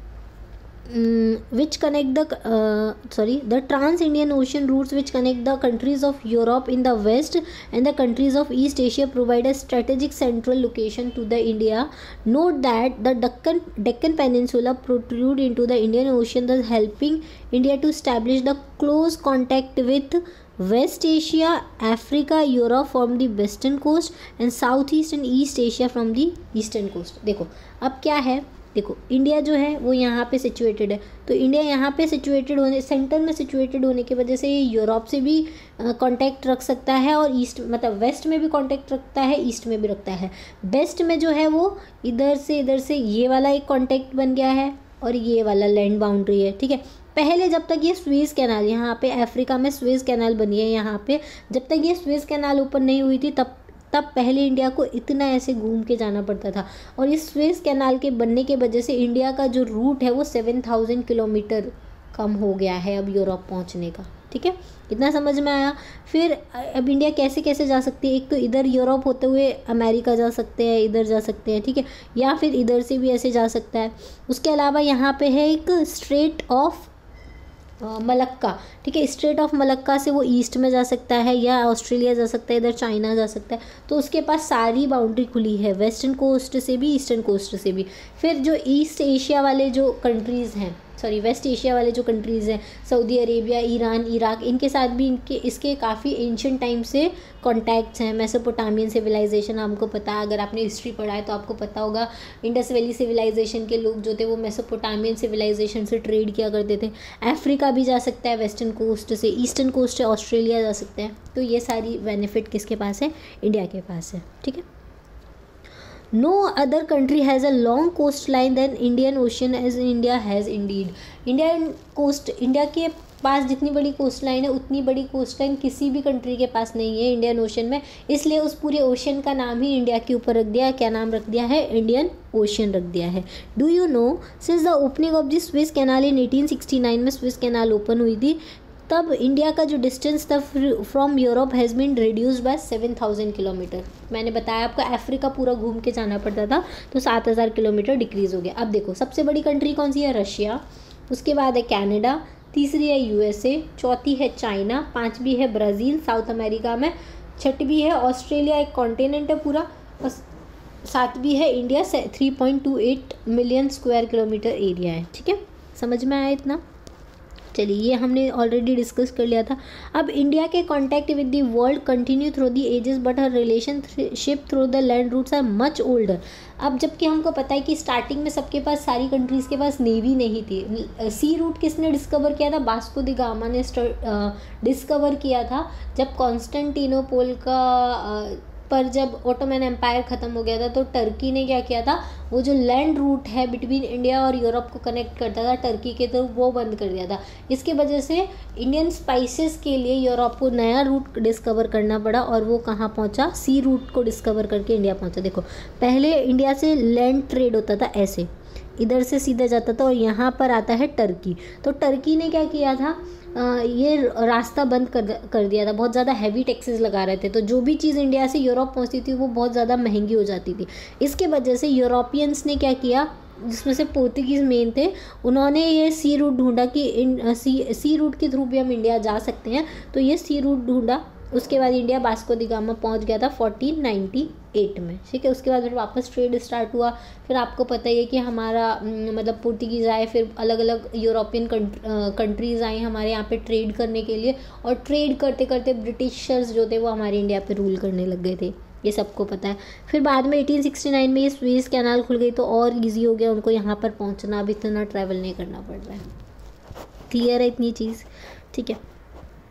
which connect the trans-Indian ocean routes which connect the countries of Europe in the west and the countries of East Asia provide a strategic central location to the India. Note that the Deccan Peninsula protrude into the Indian Ocean, thus helping India to establish the close contact with West Asia, Africa, Europe from the western coast and Southeast and East Asia from the eastern coast. देखो अब क्या है, देखो इंडिया जो है वो यहाँ पे सिचुएटेड है, तो इंडिया यहाँ पे सिचुएटेड होने, सेंटर में सिचुएटेड होने की वजह से ये यूरोप से भी कांटेक्ट रख सकता है और ईस्ट मतलब वेस्ट में भी कांटेक्ट रखता है, ईस्ट में भी रखता है। वेस्ट में जो है वो इधर से ये वाला एक कांटेक्ट बन गया है और ये वाला लैंड बाउंड्री है। ठीक है। पहले जब तक ये स्वेज कैनाल, यहाँ पे अफ्रीका में स्वेज कैनाल बनी है यहाँ पे, जब तक ये स्वेज कैनाल ओपन नहीं हुई थी तब पहले इंडिया को इतना ऐसे घूम के जाना पड़ता था। और इस स्वेज कैनाल के बनने के वजह से इंडिया का जो रूट है वो 7000 किलोमीटर कम हो गया है अब यूरोप पहुंचने का। ठीक है, इतना समझ में आया। फिर अब इंडिया कैसे कैसे जा सकती है, एक तो इधर यूरोप होते हुए अमेरिका जा सकते हैं, इधर जा सकते हैं। ठीक है, या फिर इधर से भी ऐसे जा सकता है। उसके अलावा यहाँ पे है एक स्ट्रेट ऑफ मलक्का। ठीक है, स्ट्रेट ऑफ मलक्का से वो ईस्ट में जा सकता है या ऑस्ट्रेलिया जा सकता है, इधर चाइना जा सकता है। तो उसके पास सारी बाउंड्री खुली है, वेस्टर्न कोस्ट से भी ईस्टर्न कोस्ट से भी। फिर जो ईस्ट एशिया वाले जो कंट्रीज़ हैं, वेस्ट एशिया वाले जो कंट्रीज़ हैं, सऊदी अरेबिया, ईरान, इराक, इनके साथ भी इसके काफ़ी एंशिएंट टाइम से कॉन्टैक्ट्स हैं। मेसोपोटामियन सिविलाइजेशन हमको पता है, अगर आपने हिस्ट्री पढ़ा है तो आपको पता होगा, इंडस वैली सिविलाइजेशन के लोग जो थे वो मेसोपोटामियन सिविलाइजेशन से ट्रेड किया करते थे। अफ्रीका भी जा सकता है वेस्टर्न कोस्ट से, ईस्टर्न कोस्ट से ऑस्ट्रेलिया जा सकते हैं। तो ये सारी बेनिफिट किसके पास है? इंडिया के पास है। ठीक है। No other country has a long coastline than Indian Ocean as India has indeed. India के पास जितनी बड़ी कोस्ट लाइन है उतनी बड़ी कोस्ट लाइन किसी भी कंट्री के पास नहीं है इंडियन ओशन में, इसलिए उस पूरे ओशन का नाम ही इंडिया के ऊपर रख दिया। क्या नाम रख दिया है? इंडियन ओशन रख दिया है। Do you know since the opening of the Suez canal in 1869 में स्विस कैनाल ओपन हुई थी, तब इंडिया का जो डिस्टेंस था from Europe has been reduced by 7000 kilometre. मैंने बताया आपको अफ्रीका पूरा घूम के जाना पड़ता था, तो 7000 किलोमीटर डिक्रीज़ हो गया। अब देखो सबसे बड़ी कंट्री कौन सी है? रशिया। उसके बाद है कनाडा, तीसरी है यूएसए, चौथी है चाइना, पांचवी है ब्राज़ील साउथ अमेरिका में, छठवीं है ऑस्ट्रेलिया, एक कॉन्टिनेंट है पूरा, और सातवीं है India, 3.28 million square kilometre area है। ठीक है, समझ में आया इतना? चलिए, ये हमने ऑलरेडी डिस्कस कर लिया था। अब इंडिया के contact with the world continue through the ages but her relationship through the land routes are much older. अब जबकि हमको पता है कि स्टार्टिंग में सबके पास, सारी कंट्रीज़ के पास नेवी नहीं थी। सी रूट किसने डिस्कवर किया था? वास्को द गामा ने डिस्कवर किया था जब कॉन्स्टेंटिनोपल का पर जब ओटोमन एम्पायर ख़त्म हो गया था तो टर्की ने क्या किया था, वो जो लैंड रूट है बिटवीन इंडिया और यूरोप को कनेक्ट करता था टर्की के, तो वो बंद कर दिया था। इसके वजह से इंडियन स्पाइसेस के लिए यूरोप को नया रूट डिस्कवर करना पड़ा और वो कहाँ पहुँचा? सी रूट को डिस्कवर करके इंडिया पहुँचा। देखो पहले इंडिया से लैंड ट्रेड होता था ऐसे, इधर से सीधा जाता था और यहाँ पर आता है टर्की। तो टर्की ने क्या किया था, ये रास्ता बंद कर दिया था, बहुत ज़्यादा हैवी टैक्सेस लगा रहे थे, तो जो भी चीज़ इंडिया से यूरोप पहुंचती थी वो बहुत ज़्यादा महंगी हो जाती थी। इसके वजह से यूरोपियंस ने क्या किया, जिसमें से पोर्तुगीज़ मेन थे, उन्होंने ये सी रूट ढूंढा कि सी रूट के थ्रू भी हम इंडिया जा सकते हैं, तो ये सी रूट ढूंढा। उसके बाद इंडिया वास्को द गामा पहुंच गया था 1498 में। ठीक है, उसके बाद फिर वापस ट्रेड स्टार्ट हुआ। फिर आपको पता ही है कि हमारा मतलब पोर्तुगीज़ आए, फिर अलग अलग यूरोपियन कंट्रीज़ आई हमारे यहाँ पे ट्रेड करने के लिए, और ट्रेड करते करते ब्रिटिशर्स जो थे वो हमारे इंडिया पे रूल करने लग गए थे, ये सबको पता है। फिर बाद में 1869 में ये स्वेज कैनाल खुल गई तो और ईजी हो गया उनको यहाँ पर पहुँचना, अब इतना ट्रैवल नहीं करना पड़ रहा है। क्लियर है इतनी चीज़? ठीक है,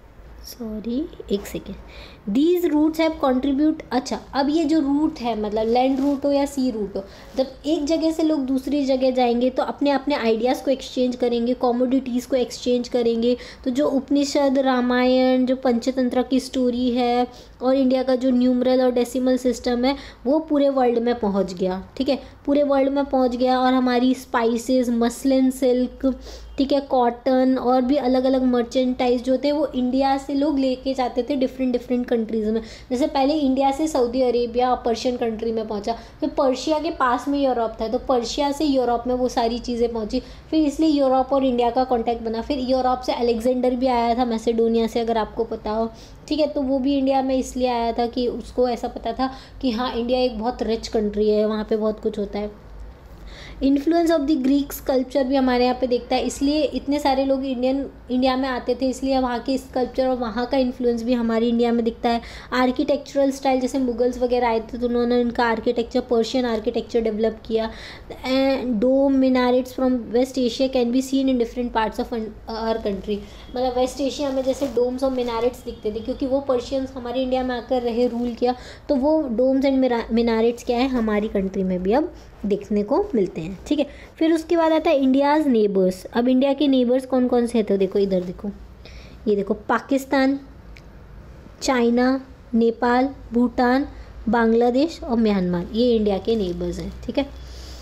सॉरी एक second, these routes have contribute. अच्छा, अब ये जो रूट है, मतलब लैंड रूट हो या सी रूट हो, जब एक जगह से लोग दूसरी जगह जाएंगे तो अपने अपने आइडियाज़ को एक्सचेंज करेंगे, कॉमोडिटीज़ को एक्सचेंज करेंगे। तो जो उपनिषद, रामायण, जो पंचतंत्र की स्टोरी है और इंडिया का जो न्यूमरल और डेसिमल सिस्टम है वो पूरे वर्ल्ड में पहुंच गया। ठीक है, पूरे वर्ल्ड में पहुंच गया। और हमारी स्पाइसेस, मसलिन, सिल्क, ठीक है, कॉटन और भी अलग अलग मर्चेंटाइज जो थे वो इंडिया से लोग लेके जाते थे डिफरेंट कंट्रीज़ में। जैसे पहले इंडिया से सऊदी अरेबिया और पर्शियन कंट्री में पहुंचा, फिर पर्शिया के पास में यूरोप था तो पर्शिया से यूरोप में वो सारी चीज़ें पहुंची, फिर इसलिए यूरोप और इंडिया का कॉन्टैक्ट बना। फिर यूरोप से अलेक्जेंडर भी आया था मैसेडोनिया से, अगर आपको पता हो। ठीक है, तो वो भी इंडिया में इसलिए आया था कि उसको ऐसा पता था कि हाँ इंडिया एक बहुत रिच कंट्री है, वहाँ पे बहुत कुछ होता है। Influence of the Greeks culture भी हमारे यहाँ पे देखता है, इसलिए इतने सारे लोग इंडिया में आते थे, इसलिए वहाँ के स्कल्पचर और वहाँ का इन्फ्लुएंस भी हमारी इंडिया में दिखता है। आर्किटेक्चरल स्टाइल, जैसे मुगल्स वगैरह आए थे तो उन्होंने इनका आर्किटेक्चर, पर्शियन आर्किटेक्चर डेवलप किया। And dome minarets from west Asia can be seen in different parts of our country. मतलब वेस्ट एशिया में जैसे डोम्स और मिनारेट्स दिखते थे क्योंकि वो पर्शियंस हमारे इंडिया में आकर रहे, रूल किया, तो वो डोम्स एंड मिनारेट्स क्या है हमारी कंट्री में भी अब देखने को मिलते हैं। ठीक है, फिर उसके बाद आता है इंडियाज़ नेबर्स। अब इंडिया के नेबर्स कौन कौन से हैं तो देखो इधर देखो, ये देखो पाकिस्तान, चाइना, नेपाल, भूटान, बांग्लादेश और म्यांमार, ये इंडिया के नेबर्स हैं। ठीक है,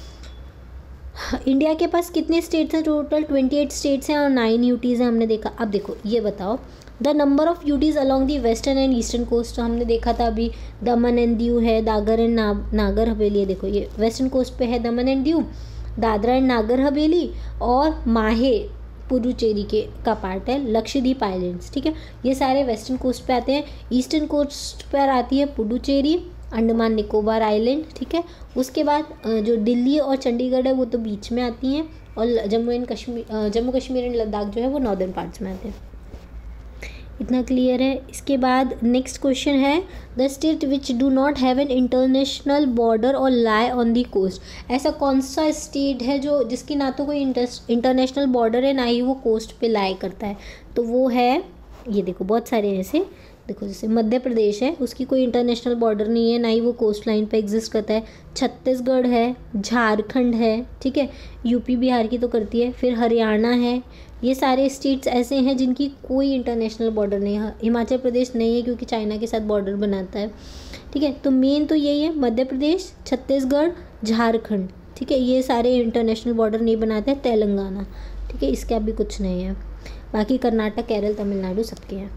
इंडिया के पास कितने स्टेट्स हैं टोटल? 28 स्टेट्स हैं और 9 यूटीज़ हैं हमने देखा। अब देखो ये बताओ the number of UTs along the western and eastern coast. तो हमने देखा था अभी दमन एंड दीव है, दादर एंड नागर हवेली। देखो ये वेस्टर्न कोस्ट पे है दमन एंड दीव, दादरा एंड नागर हवेली और माहे पुडुचेरी के का पार्ट है लक्षद्वीप आइलैंड्स। ठीक है, ये सारे वेस्टर्न कोस्ट पे आते हैं। ईस्टर्न कोस्ट पर आती है पुडुचेरी, अंडमान निकोबार आइलैंड। ठीक है, उसके बाद जो दिल्ली और चंडीगढ़ है वो तो बीच में आती हैं और जम्मू कश्मीर एंड लद्दाख जो है वो नॉर्दर्न पार्ट्स में आते हैं। इतना क्लियर है। इसके बाद नेक्स्ट क्वेश्चन है the state which do not have an international border और लाई ऑन दी कोस्ट। ऐसा कौन सा स्टेट है जो जिसकी ना तो कोई इंटरनेशनल बॉर्डर है ना ही वो कोस्ट पे लाई करता है? तो वो है, ये देखो बहुत सारे ऐसे, देखो जैसे मध्य प्रदेश है, उसकी कोई इंटरनेशनल बॉर्डर नहीं है, ना ही वो कोस्ट लाइन पे एग्जिस्ट करता है। छत्तीसगढ़ है, झारखंड है, ठीक है, यूपी बिहार की तो करती है, फिर हरियाणा है। ये सारे स्टेट्स ऐसे हैं जिनकी कोई इंटरनेशनल बॉर्डर नहीं है। हिमाचल प्रदेश नहीं है क्योंकि चाइना के साथ बॉर्डर बनाता है। ठीक है, तो मेन तो यही है, मध्य प्रदेश, छत्तीसगढ़, झारखंड। ठीक है, ये सारे इंटरनेशनल बॉर्डर नहीं बनाते हैं। तेलंगाना, ठीक है, इसका भी कुछ नहीं है। बाकी कर्नाटक, केरल, तमिलनाडु सबके हैं।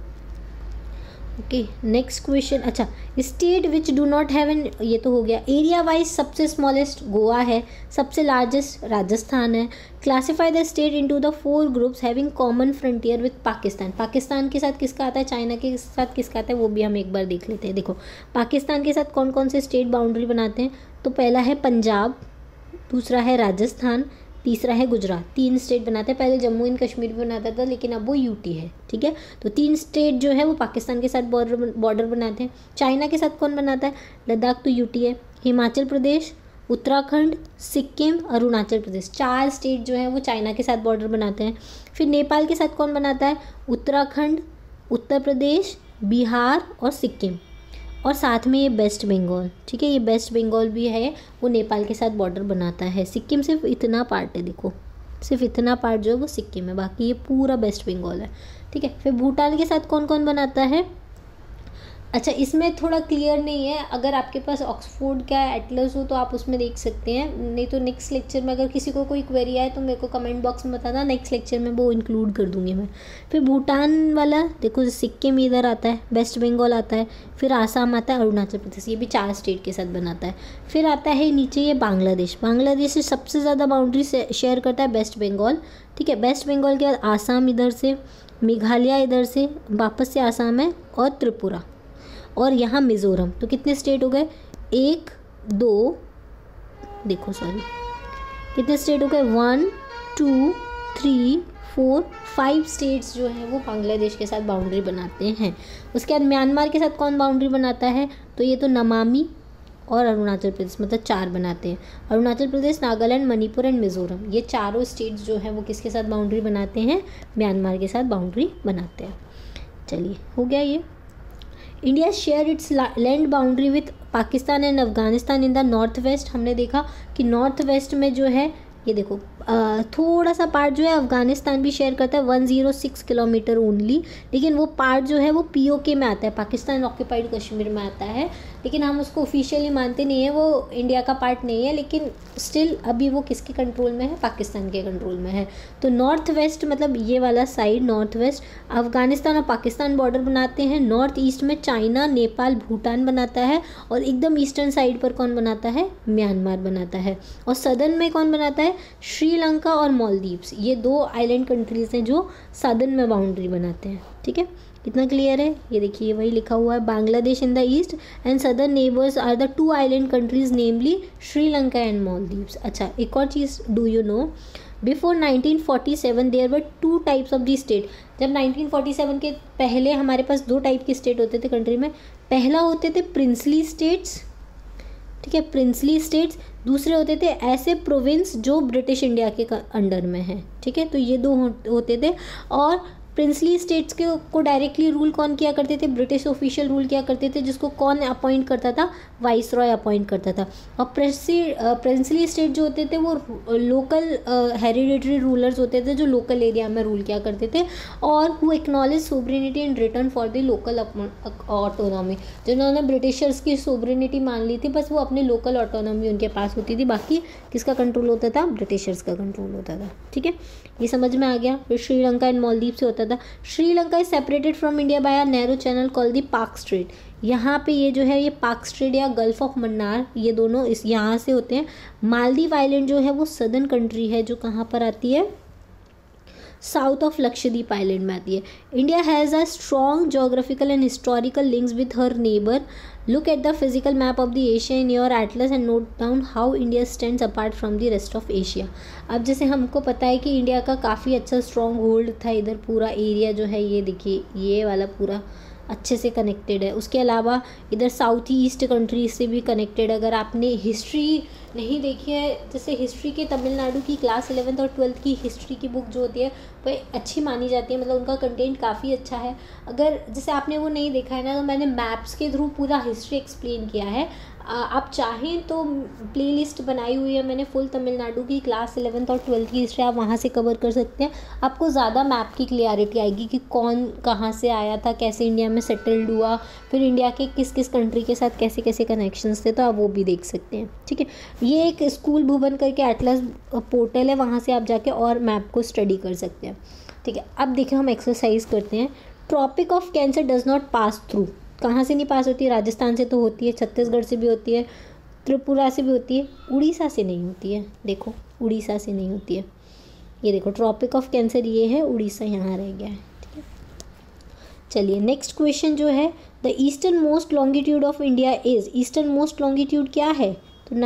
Okay, next question. अच्छा, state which do not have an, ये तो हो गया। एरिया वाइज सबसे स्मॉलेस्ट गोवा है, सबसे लार्जेस्ट राजस्थान है। Classify the state into the 4 groups having common frontier with Pakistan. Pakistan के साथ किसका आता है, चाइना के साथ किसका आता है, वो भी हम एक बार देख लेते हैं। देखो पाकिस्तान के साथ कौन कौन से स्टेट बाउंड्री बनाते हैं, तो पहला है पंजाब, दूसरा है राजस्थान, तीसरा है गुजरात। 3 स्टेट बनाते हैं। पहले जम्मू एंड कश्मीर भी बनाता था लेकिन अब वो यूटी है। ठीक है, तो 3 स्टेट जो है वो पाकिस्तान के साथ बॉर्डर बनाते हैं। चाइना के साथ कौन बनाता है, लद्दाख तो यूटी है, हिमाचल प्रदेश, उत्तराखंड, सिक्किम, अरुणाचल प्रदेश। 4 स्टेट जो है वो चाइना के साथ बॉर्डर बनाते हैं। फिर नेपाल के साथ कौन बनाता है, उत्तराखंड, उत्तर प्रदेश, बिहार और सिक्किम, और साथ में ये वेस्ट बंगाल। ठीक है, ये वेस्ट बंगाल भी है, वो नेपाल के साथ बॉर्डर बनाता है। सिक्किम सिर्फ इतना पार्ट है, देखो सिर्फ इतना पार्ट जो है वो सिक्किम है, बाकी ये पूरा वेस्ट बंगाल है। ठीक है, फिर भूटान के साथ कौन कौन बनाता है। अच्छा, इसमें थोड़ा क्लियर नहीं है, अगर आपके पास ऑक्सफोर्ड का एटलस हो तो आप उसमें देख सकते हैं, नहीं तो नेक्स्ट लेक्चर में अगर किसी को कोई क्वेरी आए तो मेरे को कमेंट बॉक्स में बताना, नेक्स्ट लेक्चर में वो इंक्लूड कर दूंगी मैं। फिर भूटान वाला देखो, सिक्किम इधर आता है, वेस्ट बंगाल आता है, फिर आसाम आता है, अरुणाचल प्रदेश, ये भी 4 स्टेट के साथ बनाता है। फिर आता है नीचे ये बांग्लादेश। बांग्लादेश से सबसे ज़्यादा बाउंड्री शेयर करता है वेस्ट बंगाल। ठीक है, वेस्ट बंगाल के बाद आसाम इधर से, मेघालय इधर से, वापस से आसाम है और त्रिपुरा, और यहाँ मिज़ोरम। तो कितने स्टेट हो गए, 1 2 देखो सॉरी कितने स्टेट हो गए, 1 2 3 4 5 स्टेट्स जो हैं वो बांग्लादेश के साथ बाउंड्री बनाते हैं। उसके बाद म्यांमार के साथ कौन बाउंड्री बनाता है, तो ये तो नमामि और अरुणाचल प्रदेश, मतलब 4 बनाते हैं। अरुणाचल प्रदेश, नागालैंड, मणिपुर एंड मिज़ोरम, ये चारों स्टेट्स जो हैं वो किसके साथ बाउंड्री बनाते हैं, म्यांमार के साथ बाउंड्री बनाते हैं। चलिए हो गया ये। India share its land boundary with Pakistan and Afghanistan in the north west. हमने देखा कि नॉर्थ वेस्ट में जो है ये देखो थोड़ा सा पार्ट जो है अफगानिस्तान भी शेयर करता है 106 किलोमीटर ओनली, लेकिन वो पार्ट जो है वो POK में आता है, पाकिस्तान ऑक्यूपाइड कश्मीर में आता है, लेकिन हम उसको ऑफिशियली मानते नहीं है, वो इंडिया का पार्ट नहीं है, लेकिन स्टिल अभी वो किसके कंट्रोल में है, पाकिस्तान के कंट्रोल में है। तो नॉर्थ वेस्ट मतलब ये वाला साइड नॉर्थ वेस्ट अफगानिस्तान और पाकिस्तान बॉर्डर बनाते हैं, नॉर्थ ईस्ट में चाइना, नेपाल, भूटान बनाता है, और एकदम ईस्टर्न साइड पर कौन बनाता है, म्यांमार बनाता है, और सदर्न में कौन बनाता है, श्रीलंका और मालदीव्स। ये 2 आइलैंड कंट्रीज़ हैं जो सदर्न में बाउंड्री बनाते हैं। ठीक है, कितना क्लियर है? ये देखिए वही लिखा हुआ है, Bangladesh in the east and southern neighbours are the 2 island countries namely Sri Lanka and Maldives. अच्छा, एक और चीज़ do you know, before 1947 there were 2 types of the state. जब 1947 के पहले हमारे पास 2 टाइप के स्टेट होते थे कंट्री में। पहला होते थे प्रिंसली स्टेट्स, ठीक है, प्रिंसली स्टेट्स। दूसरे होते थे ऐसे प्रोविंस जो ब्रिटिश इंडिया के अंडर में है। ठीक है, तो ये 2 होते थे। और प्रिंसली स्टेट्स के को डायरेक्टली रूल कौन किया करते थे, ब्रिटिश ऑफिशियल रूल किया करते थे, जिसको कौन अपॉइंट करता था, वाइस रॉय अपॉइंट करता था। और प्रिंसली स्टेट जो होते थे वो लोकल हेरिडेटरी रूलर्स होते थे जो लोकल एरिया में रूल किया करते थे, और who acknowledge sovereignty in return for the local autonomy. जिन्होंने ब्रिटिशर्स की सोवरेनिटी मान ली थी, बस वो अपने लोकल ऑटोनॉमी उनके पास होती थी, बाकी किसका कंट्रोल होता था, ब्रिटिशर्स का कंट्रोल होता था। ठीक है, ये समझ में आ गया। फिर श्रीलंका एंड मालदीव से होता था। Sri Lanka is separated from India by a narrow channel called the Palk strait. यहाँ पे ये जो है ये पाक स्ट्रेट या गल्फ ऑफ मन्नार, ये दोनों इस यहाँ से होते हैं। मालदीव आइलैंड जो है वो सदर्न कंट्री है, जो कहाँ पर आती है, साउथ ऑफ लक्षद्वीप आइलैंड में आती है। India has a strong geographical and historical links with her neighbour. Look at the physical map of the Asia in your atlas and note down how India stands apart from the rest of Asia. अब जैसे हमको पता है कि इंडिया का काफ़ी अच्छा स्ट्रॉन्ग होल्ड था, इधर पूरा एरिया जो है ये देखिए ये वाला पूरा अच्छे से कनेक्टेड है। उसके अलावा इधर साउथ ईस्ट कंट्रीज से भी कनेक्टेड। अगर आपने हिस्ट्री नहीं देखी है, जैसे हिस्ट्री के तमिलनाडु की क्लास 11th और 12th की हिस्ट्री की बुक जो होती है वो अच्छी मानी जाती है, मतलब उनका कंटेंट काफ़ी अच्छा है। अगर जैसे आपने वो नहीं देखा है ना, तो मैंने मैप्स के थ्रू पूरा हिस्ट्री एक्सप्लेन किया है। आप चाहें तो प्लेलिस्ट बनाई हुई है मैंने फुल तमिलनाडु की क्लास 11th और 12th की हिस्ट्री, आप वहाँ से कवर कर सकते हैं। आपको ज़्यादा मैप की क्लियरिटी आएगी कि कौन कहाँ से आया था, कैसे इंडिया में सेटल्ड हुआ, फिर इंडिया के किस किस कंट्री के साथ कैसे कैसे कनेक्शंस थे, तो आप वो भी देख सकते हैं। ठीक है, ये एक स्कूल भुवन करके एटलस पोर्टल है, वहाँ से आप जाके और मैप को स्टडी कर सकते हैं। ठीक है, अब देखिए हम एक्सरसाइज करते हैं। Tropic of Cancer does not pass through. कहाँ से नहीं पास होती है? राजस्थान से तो होती है, छत्तीसगढ़ से भी होती है, त्रिपुरा से भी होती है, उड़ीसा से नहीं होती है। देखो उड़ीसा से नहीं होती है। ये देखो ट्रॉपिक ऑफ कैंसर ये है, उड़ीसा यहाँ रह गया है। ठीक है, चलिए नेक्स्ट क्वेश्चन जो है, the eastern most longitude of India is. Eastern most longitude क्या है? तो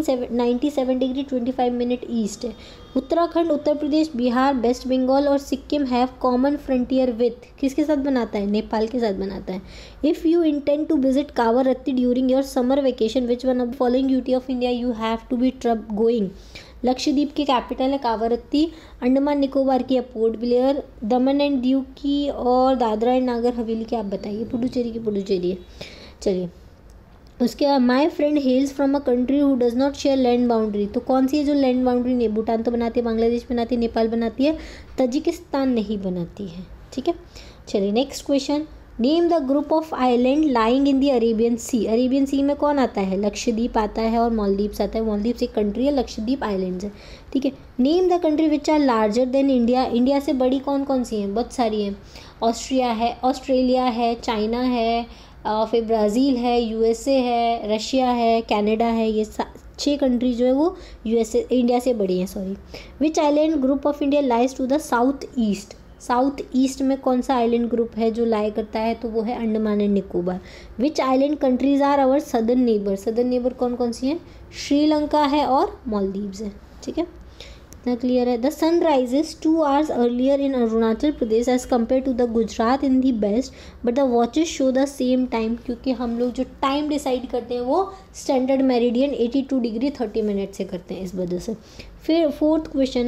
97 डिग्री 25 मिनट ईस्ट है। उत्तराखंड, उत्तर प्रदेश, बिहार, वेस्ट बंगाल और Sikkim have common frontier with. किसके साथ बनाता है? नेपाल के साथ बनाता है। If you intend to visit Kavaratti during your summer vacation, which one of the following beauty of India you have to be trouble going. Lakshadweep की कैपिटल है कावरत्ती, अंडमान निकोबार की है पोर्ट ब्लेयर, दमन एंड दीव की और दादरा एंड नागर हवेली की आप बताइए। पुडुचेरी की पुडुचेरी है। चलिए उसके बाद my friend hails from a country who does not share land boundary. तो कौन सी है जो लैंड बाउंड्री नहीं? भूटान तो बनाती है, बांग्लादेश बनाती है, नेपाल बनाती है, तजिकिस्तान नहीं बनाती है। ठीक है, चलिए next question, name the group of island lying in the Arabian sea. Arabian sea में कौन आता है? लक्षद्वीप आता है और मालदीव्स आता है। मालदीव्स एक कंट्री है, लक्षद्वीप आइलैंड्स है। ठीक है, name the country which are larger than India. India से बड़ी कौन कौन सी हैं? बहुत सारी हैं। ऑस्ट्रिया है, ऑस्ट्रेलिया है, चाइना है, फिर ब्राज़ील है, USA है, रशिया है, कनाडा है। ये 6 कंट्री जो है वो इंडिया से बड़ी हैं। Sorry, which island group of India lies to the south east. South east में कौन सा आइलैंड ग्रुप है जो लाई करता है? तो वो है Andaman and Nicobar. Which island countries are our southern neighbour. Southern neighbour कौन कौन सी हैं? श्रीलंका है और मालदीव्स है। ठीक है, इतना क्लियर है। The sun rises 2 hours earlier in Arunachal Pradesh as compared to the Gujarat in the west, but the watches show the same time. क्योंकि हम लोग जो टाइम डिसाइड करते हैं वो स्टैंडर्ड मेरिडियन 82 डिग्री 30 मिनट से करते हैं, इस वजह से। फिर 4th क्वेश्चन है,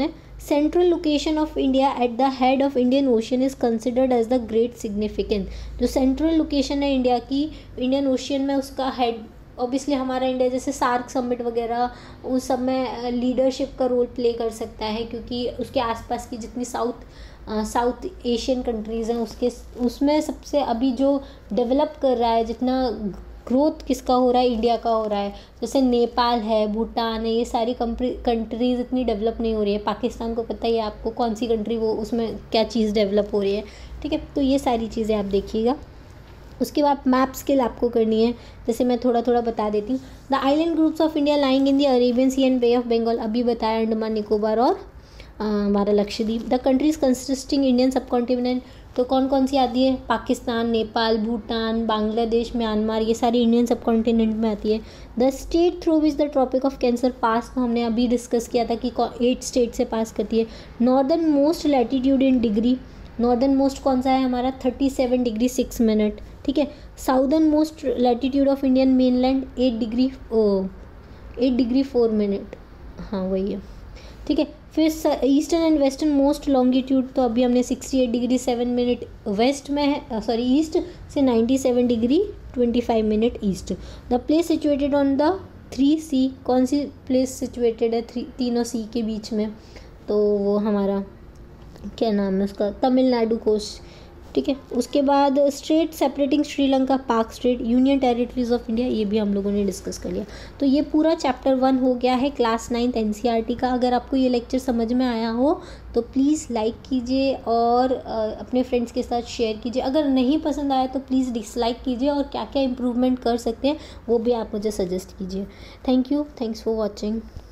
central location of India at the head of Indian ocean is considered as the great significance. जो सेंट्रल लोकेशन है इंडिया की इंडियन ओशियन में, उसका हेड ऑब्वियसली हमारा इंडिया जैसे सार्क समिट वगैरह उस सब में लीडरशिप का रोल प्ले कर सकता है, क्योंकि उसके आसपास की जितनी साउथ एशियन कंट्रीज़ हैं उसमें सबसे अभी जो डेवलप कर रहा है, जितना ग्रोथ किसका हो रहा है, इंडिया का हो रहा है। जैसे नेपाल है, भूटान है, ये सारी कंट्रीज़ इतनी डेवलप नहीं हो रही है। पाकिस्तान को पता ही है आपको कौन सी कंट्री वो उसमें क्या चीज़ डेवलप हो रही है, ठीक है। तो ये सारी चीज़ें आप देखिएगा। उसके बाद मैप स्किल आपको करनी है, जैसे मैं थोड़ा थोड़ा बता देती हूँ। The island groups of India lying in the Arabian sea and Bay of Bengal, अभी बताया, अंडमान निकोबार और हमारा Lakshadweep. The countries consisting Indian subcontinent, तो कौन कौन सी आती है, पाकिस्तान, नेपाल, भूटान, बांग्लादेश, म्यांमार, ये सारी इंडियन सब कॉन्टिनेंट में आती है। The state through which the Tropic of Cancer pass, तो हमने अभी डिस्कस किया था कि 8 स्टेट से पास करती है। Northern most latitude in degree, northern most कौन सा है हमारा, 37 डिग्री 6 मिनट, ठीक है। Southern most latitude of Indian mainland 8 degree 4 minute, हाँ वही है, ठीक है। फिर eastern and western most longitude, तो अभी हमने 68 डिग्री 7 मिनट वेस्ट में है, सॉरी ईस्ट से 97 degree 25 minute east. The place situated on the 3 sea, कौन सी प्लेस सिचुएटेड है तीनों सी के बीच में, तो वो हमारा क्या नाम है उसका, तमिलनाडु कोस्ट, ठीक है। उसके बाद straight separating Sri Lanka, Palk strait, union territories of India, ये भी हम लोगों ने डिस्कस कर लिया। तो ये पूरा चैप्टर 1 हो गया है क्लास 9th एनसीईआरटी का। अगर आपको ये लेक्चर समझ में आया हो तो प्लीज़ लाइक कीजिए और अपने फ्रेंड्स के साथ शेयर कीजिए। अगर नहीं पसंद आया तो प्लीज़ डिसलाइक कीजिए, और क्या क्या इम्प्रूवमेंट कर सकते हैं वो भी आप मुझे सजेस्ट कीजिए। Thank you, thanks for watching.